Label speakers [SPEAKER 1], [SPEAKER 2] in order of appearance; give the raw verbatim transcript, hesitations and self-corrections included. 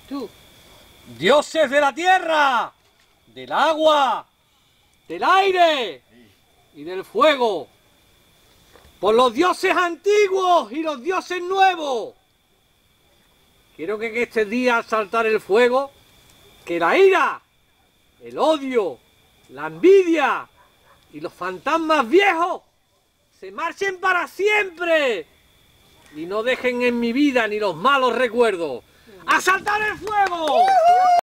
[SPEAKER 1] Tú.
[SPEAKER 2] Dioses de la tierra, del agua, del aire y del fuego. Por los dioses antiguos y los dioses nuevos. Quiero que en este día al saltar el fuego, que la ira, el odio, la envidia y los fantasmas viejos se marchen para siempre y no dejen en mi vida ni los malos recuerdos. ¡A saltar el fuego!